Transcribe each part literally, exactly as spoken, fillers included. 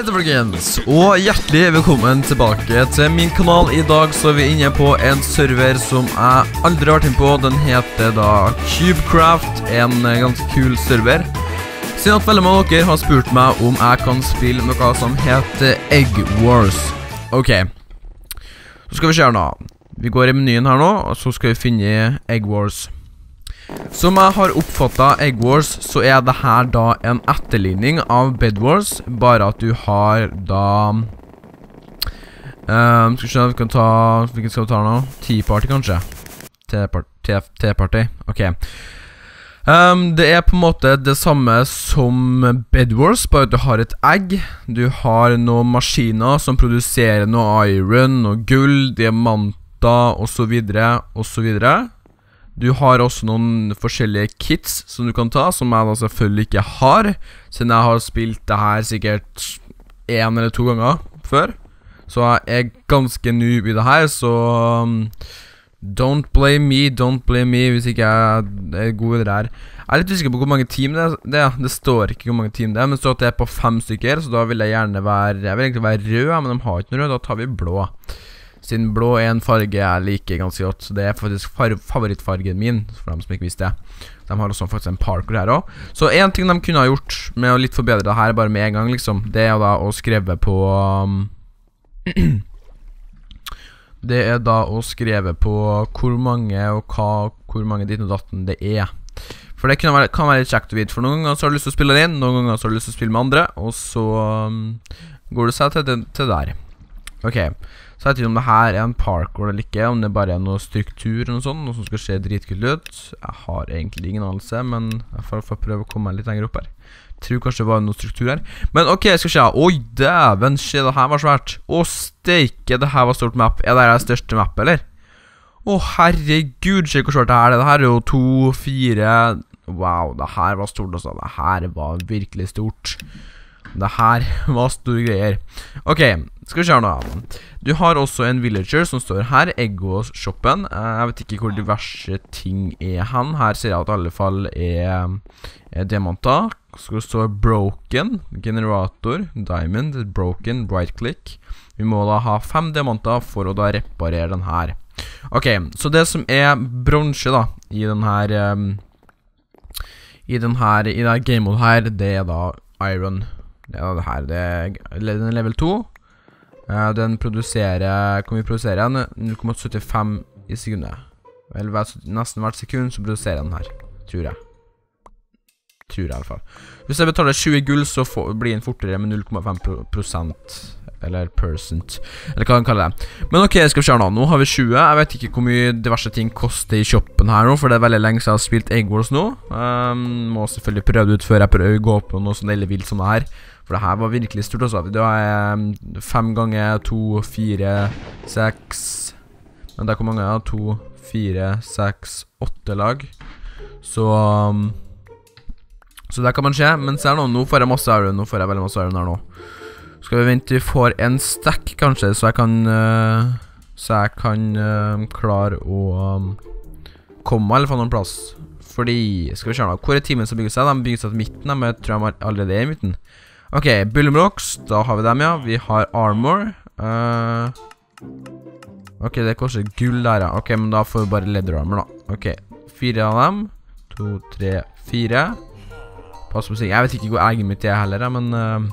Hei folkens, og hjertelig velkommen tilbake til min kanal. I dag så er vi inne på en server som jeg aldri har vært inne på. Den heter da Cubecraft, en ganske kul server. Siden at veldig mange av dere har spurt meg om jeg kan spille noe som heter Egg Wars. Ok, så skal vi se her nå. Vi går i menyen her nå, og så skal vi finne Egg Wars. Som jeg har oppfattet Egg Wars, så er det her da en etterligning av Bed Wars, bare at du har da um, Skal vi se, vi kan ta hvilken skal vi ta nå? Tea Party kanskje? Tea Party, ok um, Det er på en måte det samme som Bed Wars, bare at du har et egg. Du har noen maskiner som produserer noe iron, noe gull, diamanter og så videre, og så videre. Du har også noen forskjellige kits som du kan ta, som jeg da selvfølgelig ikke har, siden jeg har spilt det her sikkert en eller to ganger før. Så jeg er ganske noob i det her, så um, don't blame me, don't blame me hvis ikke jeg er god i det her. Jeg er litt usikker på hvor mange team det er, det, det står ikke hvor mange team det er, men det står at det er på fem stykker, så da vil jeg gjerne være, jeg vil egentlig være rød, men de har ikke noe rød, da tar vi blå. Siden blå er en farge jeg liker ganske godt, så det er faktisk favorittfargen min, for dem som ikke visste det. De har også faktisk en parkour her også. Så en ting de kunne ha gjort med å litt forbedre det her bare med en gang, liksom, det er da å skrive på um, det er da å skrive på hvor mange og hva, hvor mange ditt og datten det er. For det kan være, kan være litt kjekt å vite, for noen ganger så har du lyst til å spille det inn, noen ganger så har du lyst til å spille med andre, og så um, går du seg til, til der. Ok, så jeg vet ikke om det her er en parkour eller ikke, om det bare er noe struktur eller noe sånt, noe som skal se dritkult ut. Jeg har egentlig ingen anelse, men jeg får, får prøve å komme meg litt lenger opp her. Jeg tror kanskje det var noe struktur her. Men ok, jeg skal se. Oi, dæven, shit, det her var svært. Å, steike, det her var stort map. Er det her det største map, eller? Å, herregud, se hvor svært det her er. Det her er jo to, fire... Wow, det her var stort også. Det her var virkelig stort. Det her var store greier. Ok, skal vi se nå. Du har også en villager som står her, Eggo-shoppen. Jeg vet ikke hvor diverse ting er han. Her ser jeg at i alle fall er, er diamanter. Så det står broken, generator, diamond, broken, right click. Vi må da ha fem diamanter for å da reparere den her. Ok, så det som er bronse da, i den her, um, i den her, i det game mode her, det er da iron. Det er det her, det er level to. uh, Den produserer, kan vi produsere den? null komma syttifem i sekundet. Eller nesten hvert sekund så produserer den her, tror jeg. Tror jeg i alle fall. Hvis jeg betaler tjue gull så får, blir den fortere med null komma fem prosent. Eller percent, eller hva man kaller det. Men ok, skal vi se nå, nå har vi tjue. Jeg vet ikke hvor mye diverse ting koster i shoppen her nå, for det er veldig lenge siden jeg har spilt Egg Wars nå. um, Må selvfølgelig prøve det ut før jeg prøver å gå på noe sånn veldig vilt som det her. For det her var virkelig stort også. Det var um, fem ganger to, fire, seks. Men det er hvor mange, ja? To, fire, seks, åtte lag. Så um, Så det kan man se. Men se nå, nå får jeg masse iron. Nå får jeg veldig masse iron her nå. Skal vi vente til vi får en stack kanskje, så jeg kan uh, Så jeg kan uh, klare å um, komme meg eller få noen plass. Fordi, skal vi se nå, hvor er teamen som bygger seg? De bygger seg til midten, men jeg tror de allerede er i midten. Ok, Bullblocks, da har vi dem, ja. Vi har armor. uh, Ok, det koster gull der, ja. Ok, men da får vi bare leather armor da. Ok, fire av dem. To, tre, fire. Pass på seg, jeg vet ikke hvor egget mitt er heller, men uh,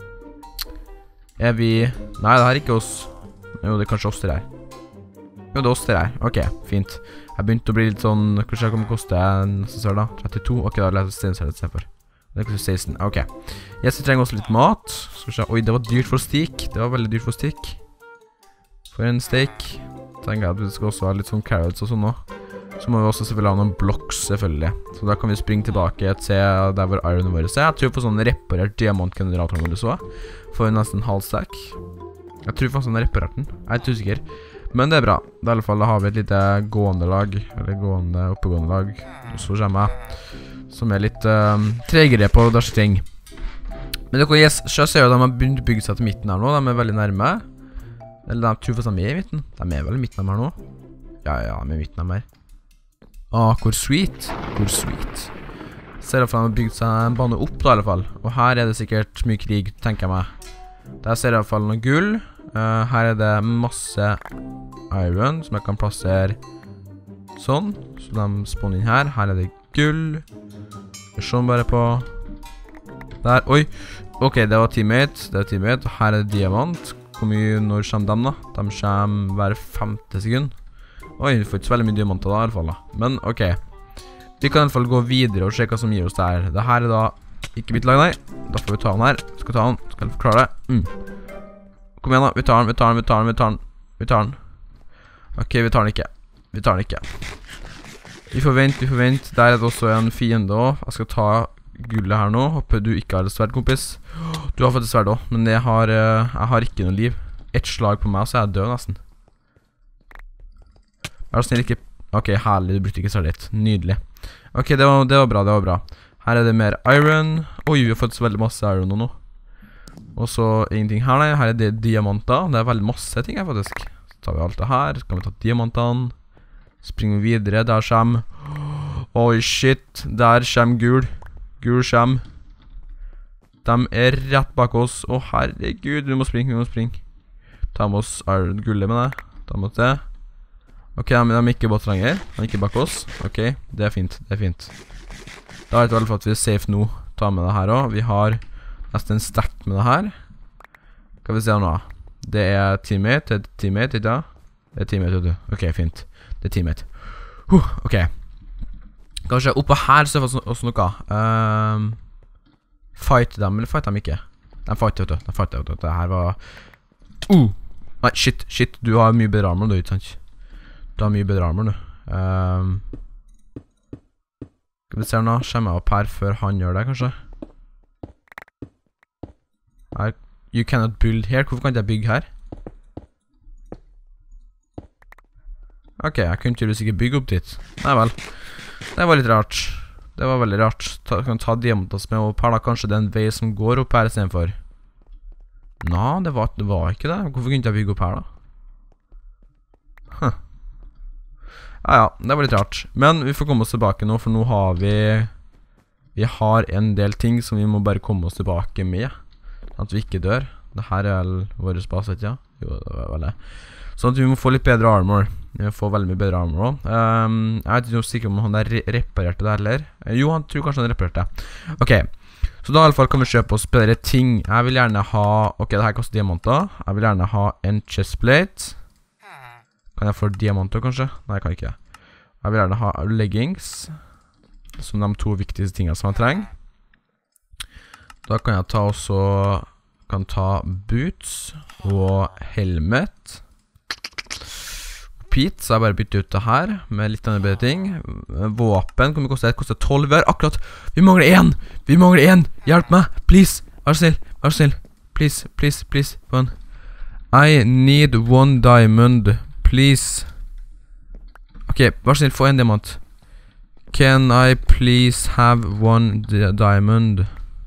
er vi... Nei, det her er ikke oss. Jo, det er kanskje oss det her. Jo, det er oss det her. Ok, fint. Jeg begynte å bli litt sånn... Kanskje jeg kommer å koste nesten sør da? trettito? Ok, da leser jeg stedet i stedet for. Det er kanskje seksten. Ok. Jeg så trenger også litt mat. Skal vi se. Oi, det var dyrt for steak. Det var veldig dyrt for steak. For en steak. Tenker jeg at vi skal også ha litt sånn carrots og sånn nå. Så må vi også selvfølgelig ha noen blocks, selvfølgelig. Så da kan vi springe tilbake til der hvor iron vår er. Jeg tror på sånn reparert diamantgeneratoren vår så. For nesten halv stack. Jeg tror faktisk han har reparert den. Jeg er ikke usikker. Men det er bra. I alle fall da har vi et lite gående lag. Eller gående, oppegående lag. Og så kommer jeg. Som er litt uh, tregere på diverse ting. Men dere, yes, så ser jo at de har begynt å bygge seg til midten her nå. De er veldig nærme. Eller de tror faktisk de er i midten. De er vel i midten her nå. Ja, ja, de er i midten her mer. Ah, hvor sweet. Hvor sweet. Ser at de har bygd seg en bane opp da i alle fall. Og her er det sikkert mye krig, tenker jeg meg. Der ser jeg i hvert fall noe gull. Uh, her er det masse iron som jeg kan plassere sånn. Så de spawner inn her. Her er det gull. Sånn bare på. Der, oi. Ok, det var teammate. Det var teammate. Her er det diamant. Hvor mye, når kommer de da? De kommer hver femte sekund. Oi, vi får ikke så veldig mye diamanter da i hvert fall da. Men ok. Vi kan i hvert fall gå videre og se hva som gir oss det her. Det her er da ikke mitt lag, nei. Da får vi ta den her. Skal ta den. Skal vi forklare det? Mm. Kom igjen da. Vi tar den, vi tar den, vi tar den, vi tar den. Vi tar den. Ok, vi tar den ikke. Vi tar den ikke. Vi får vente, vi får vente. Der er det også en fiende også. Jeg skal ta gullet her nå. Håper du ikke har et sverd, kompis. Du har fått et sverd også, men jeg har, uh, jeg har ikke noe liv. Et slag på meg, så er jeg død nesten. Vær snill ikke. Ok, herlig, du brukte ikke særlig litt. Nydelig. Ok, det var, det var bra, det var bra. Her er det mer iron. Oi, vi har fått så veldig masse iron nå. Og så ingenting her, nei. Her er det diamanter. Det er veldig masse ting her, faktisk. Så tar vi alt det her. Så kan vi ta diamantene. Springer vi videre. Der kommer. Oi, shit. Der kommer gul. Gul kommer. De er rett bak oss. Å, herregud, vi må springe, vi må springe. Ta med oss iron gullet med det. Ta med oss det. Ok, de er ikke bort lenger. De er ikke bak oss. Ok, det er fint, det er fint. Da er det vel for at vi er safe nå. Ta med det her også. Vi har nesten sterkt med det her. Skal vi se nå. Det er teammate, det er teammate, ikke? Det er teammate, vet du. Ok, fint. Det er teammate. Huh, ok. Kanskje oppe her så er det også noe. Um, fight dem, eller fight dem ikke? De fighter, vet du. De fighter, vet du. Det her var... Uh! Nei, shit, shit. Du har mye bedre armor, du, ikke sant? Du har mye bedre armor nå. Um, skal vi se nå, kommer jeg opp her før han gjør det, kanskje? Her, you cannot build here. Hvorfor kan ikke jeg bygge her? Ok, jeg kunne tydeligvis ikke bygge opp dit. Nei vel. Det var litt rart. Det var veldig rart. Ta, jeg kan ta diamanter som er opp her da. Kanskje det er en vei som går opp her i stedet for. Nå, det var, det var ikke det. Hvorfor kunne ikke jeg bygge opp her da? Huh. Ja, ja, det var litt rart. Men vi får komme oss tilbake nå, for nå har vi Vi har en del ting som vi må bare komme oss tilbake med, sånn at vi ikke dør. Dette er vår base, ikke? Jo, det var vel det. Sånn at vi må få litt bedre armor. Vi må få veldig mye bedre armor også. um, Jeg vet ikke sikkert om han der re reparerte det heller. Jo, han tror kanskje han reparerte det. Ok, så da i alle fall kan vi kjøpe oss bedre ting. Jeg vil gjerne ha, ok, det her koster diamanter. Jeg vil gjerne ha en chestplate. Kan jeg få diamanter kanskje? Nei, jeg kan ikke. Jeg vil gjerne ha leggings, som de to viktigste tingene som jeg trenger. Da kan jeg ta også, kan ta boots og helmet. Pete, så jeg bare bytter ut det her med litt andre bedre ting. Våpen, hvor mye koster det? Det koster tolv. Vi har akkurat, vi mangler en! Vi mangler en! Hjelp meg, please! Vær snill, vær snill. Please, please, please. One. I need one diamond. Please. Ok, vær snill, få en diamant. Can I please have one di diamond?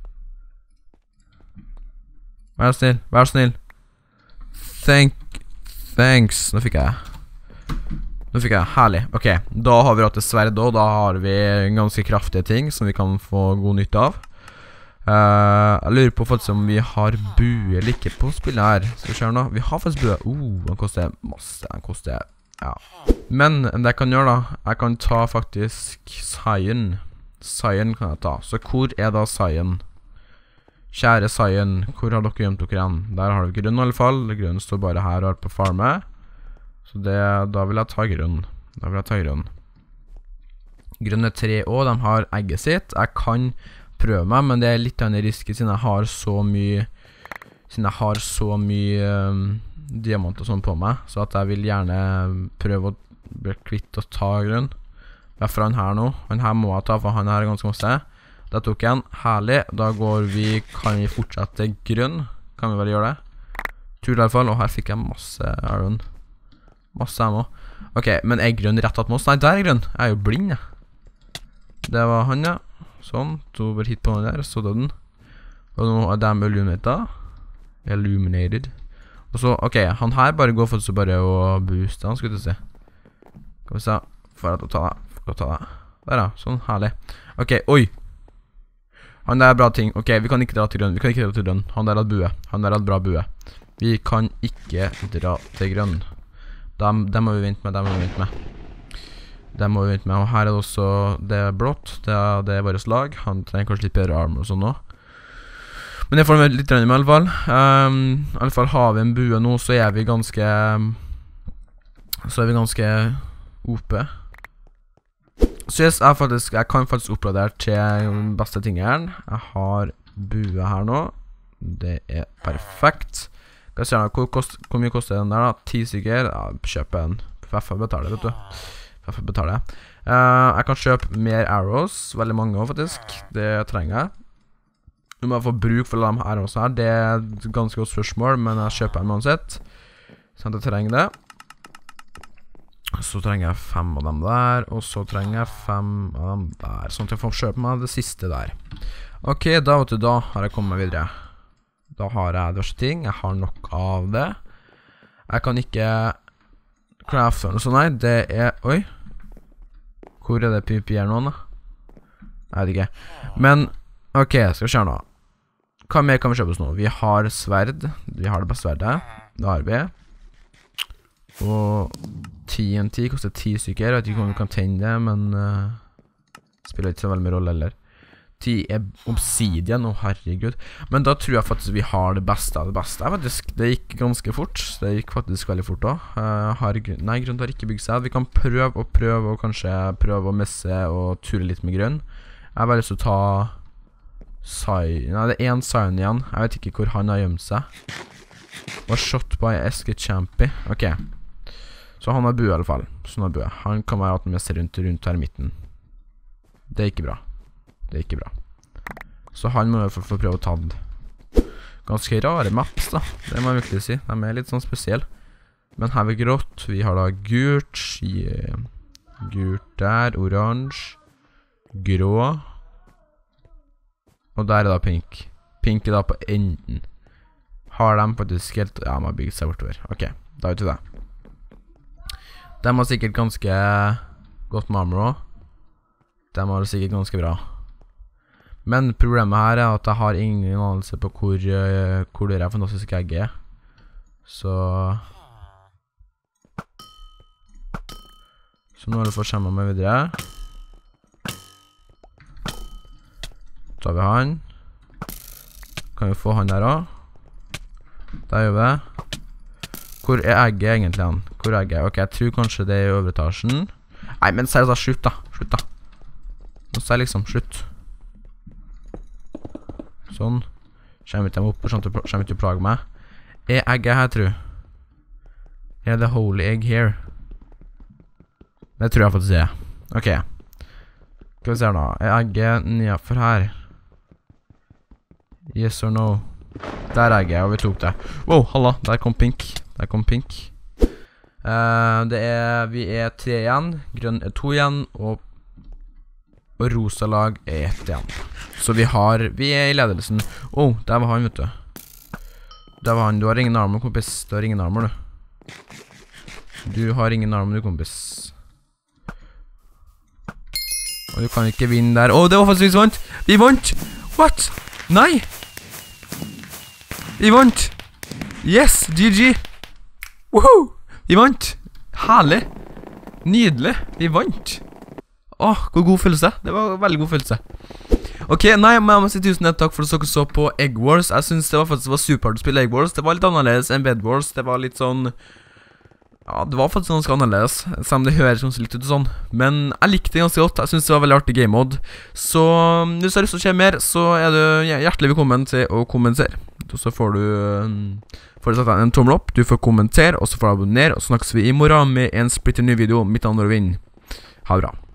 Vær snill, vær snill. Thank, thanks. Nå fikk jeg. Nå fikk jeg, herlig. Ok, da har vi hatt et sverd da. Da har vi ganske kraftige ting som vi kan få god nytte av. Uh, jeg lurer på faktisk om vi har bue eller ikke på spillet her. Skal vi se nå. Vi har faktisk bue. Uh, den koster masse. Den koster, ja. Men det jeg kan gjøre da, jeg kan ta faktisk Cyan. Cyan kan jeg ta. Så hvor er da Cyan? Kjære Cyan, hvor har dere gjemt dere igjen? Der har dere grunn i alle fall. Grunnen står bare her og er på farme. Så det, da vil jeg ta grunn. Da vil jeg ta grunn. Grunn er tre også. De har egget sitt. Jeg kan prøve meg, men det er litt av en risk siden jeg har så mye siden jeg har så mye um, diamant og sånn på meg, så at jeg vil gjerne prøve å bli kvitt og ta grunn. Derfor han her nå. Han her må jeg ta, for han her er ganske masse. Da tok jeg en. Herlig. Da går vi, kan vi fortsette grunn. Kan vi vel gjøre det? Tur i alle fall, og her fikk jeg masse iron. Masse ammo. Ok, men er grunn rett at med oss? Nei, der er grunn. Jeg er jo blind, jeg. Det var han, ja. Sånn, to over hit på den der, så døde den. Og nå er de illuminated. Illuminated. Og så, ok, han her bare går for så bare å booste han, skulle du se. Skal vi se, for at å ta det, for å ta det. Der ja, sånn, herlig. Ok, oi. Han der har bra ting. Ok, vi kan ikke dra til grønn. Vi kan ikke dra til grønn. Han der har bue. Han der har bra bue. Vi kan ikke dra til grønn. Dem, dem må vi vente med, dem må vi vente med. Dem må vi vente med. Og her er det også, det er blått. Det er, det er bare slag. Han trenger kanskje litt bedre armor og sånn nå. Men det får vi litt rønne med i alle fall. Um, I alle fall har vi en bue nå, så er vi ganske... Så er vi ganske oppe. Så yes, jeg, faktisk, jeg kan faktisk oppgradere til den beste tingeren. Jeg har bue her nå. Det er perfekt. Hva sier jeg, hvor, kost, hvor mye koster den der da? ti stykker? Ja, kjøper en. For jeg får betale, vet du. Jeg får betale. Uh, jeg kan kjøpe mer arrows. Veldig mange også, faktisk. Det trenger jeg. Nå må jeg få bruk for de arrows her. Det er et ganske godt spørsmål, men jeg kjøper en uansett. Sånn at jeg trenger det. Så trenger jeg fem av dem der, og så trenger jeg fem av dem der, sånn at jeg får kjøpe meg det siste der. Ok, da vet du, da har jeg kommet meg videre. Da har jeg diverse ting, jeg har nok av det. Jeg kan ikke crafte noe sånt, nei, det er, oi. Hvor er det P V P her nå da? Jeg vet ikke. Men, ok, skal vi se nå. Hva mer kan vi kjøpe oss nå? Vi har sverd, vi har det beste sverdet, det har vi. Og T N T koster ti stykker. Jeg vet ikke om vi kan tenne det, men uh, spiller ikke så veldig mye rolle heller. ti er obsidian, å herregud. Men da tror jeg faktisk vi har det beste av det beste. Jeg faktisk, det gikk ganske fort. Det gikk faktisk veldig fort da. Uh, har, nei, grunn har ikke bygd seg. Vi kan prøve og prøve og kanskje prøve å messe og ture litt med grunn. Jeg har bare lyst til å ta Sion. Nei, det er en Sion igjen. Jeg vet ikke hvor han har gjemt seg. Og shot by Eske Champy. Ok. Så han har bue i alle fall. Sånn har bue. Han kan være at han messer rundt, rundt her i midten. Det er ikke bra. Det er ikke bra. Så han må få prøve å ta den. Ganske rare maps da. Det må jeg virkelig si. De er litt sånn spesielle. Men her er vi grått. Vi har da gult. Gult der. Oransje. Grå. Og der er da pink. Pink er da på enden. Har de faktisk helt... Ja, de har bygget seg bortover. Ok, da vet du det. De har sikkert ganske godt med armor også. De har sikkert ganske bra. Men problemet her er at jeg har ingen anelse på hvor, uh, hvor det er fantastisk egg er. Så... Så nå har du fått skjemme meg videre. Så har vi han. Kan vi få han der også? Der gjør vi det. Hvor er egget egentlig han? Hvor er egget? Ok, jeg tror kanskje det er i overetasjen. Nei, men seriøst da, slutt da. Slutt da. Nå sier jeg liksom, slutt. Sånn. Kommer ikke dem opp, og kommer ikke å plage meg. Er egget her, tror jeg? Er det holy egg here? Det tror jeg faktisk det er. Ok. Skal vi se her nå. Er egget nedfor her? Yes or no? Der er egget, og vi tok det. Wow, halla, der kom pink. Der kom pink. Uh, det er, vi er tre igjen, grønn er to igjen, og, og rosa lag er ett igjen. Så vi har, vi er i ledelsen. Oh, der var han, vet du. Der var han, du har ingen armor, kompis. Du har ingen armor, du. Du har ingen armor, du, kompis. Og du kan ikke vinne der. Åh, oh, det var faktisk vi som vant. Vi vant! What? Nei! Vi vant! Yes, G G! Woohoo! Vi vant! Herlig! Nydelig! Vi vant! Åh, hvor god følelse! Det var en veldig god følelse. Ok, nei, men jeg må si tusen takk for at dere så på Egg Wars. Jeg synes det var faktisk var supert å spille Egg Wars. Det var litt annerledes enn Bed Wars. Det var litt sånn... Ja, det var faktisk ganske annerledes, selv om det høres ganske litt ut og sånn. Men jeg likte det ganske godt, jeg synes det var veldig artig game mode. Så hvis du har lyst til å se mer, så er du hjertelig velkommen til å kommentere. Så får du, får du sette en tommel opp, du får kommentere, og så får du abonnere, og så snakkes vi i morgen med en splitter ny video, mitt andre vinn. Ha det bra.